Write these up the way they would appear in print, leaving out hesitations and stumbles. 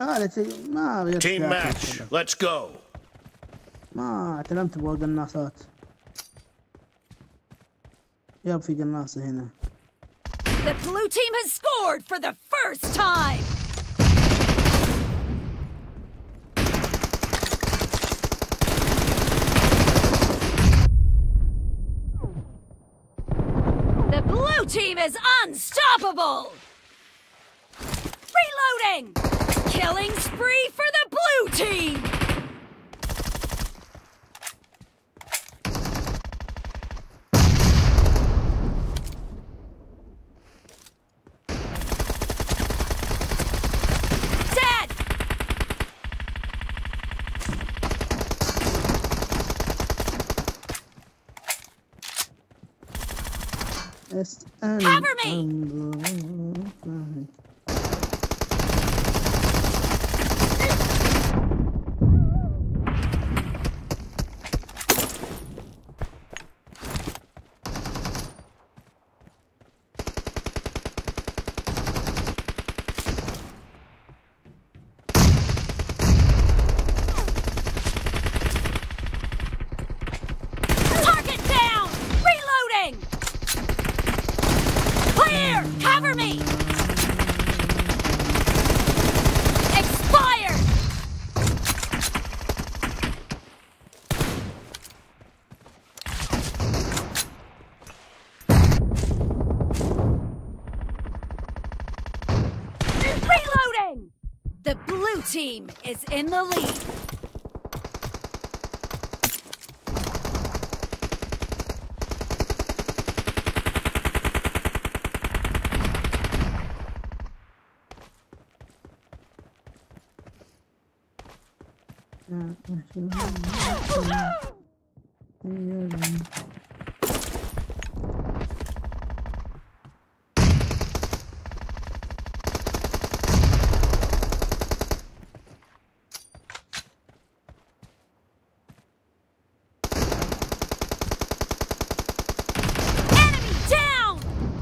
ما غيرت Team سلاحي match. كذا. Let's go. ما اعتلمت بورق القناصات. ياب في قناصة هنا. The blue team has scored for the first time. The blue team is unstoppable. Reloading. Killing spree for the blue team. Cover me! Target down! Reloading! Clear! Cover me! Expired! Reloading! The blue team is in the lead. Enemy down!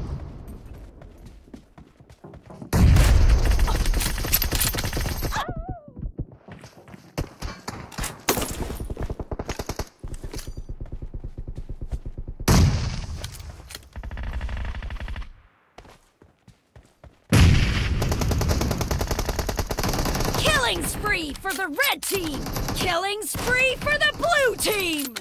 Killing spree for the red team! Killing spree for the blue team!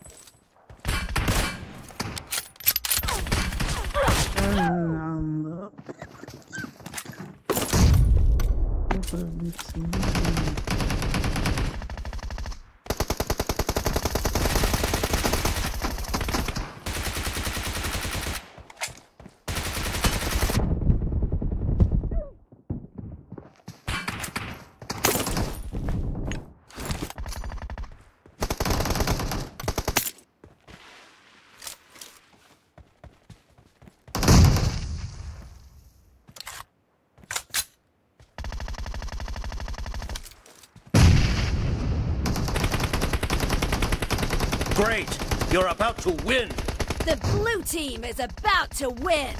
Great. You're about to win. The blue team is about to win!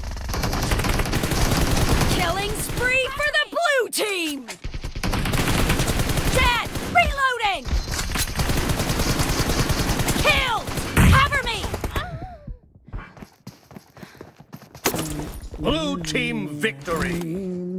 Killing spree for the blue team! Dead! Reloading! Killed! Cover me! Blue team victory.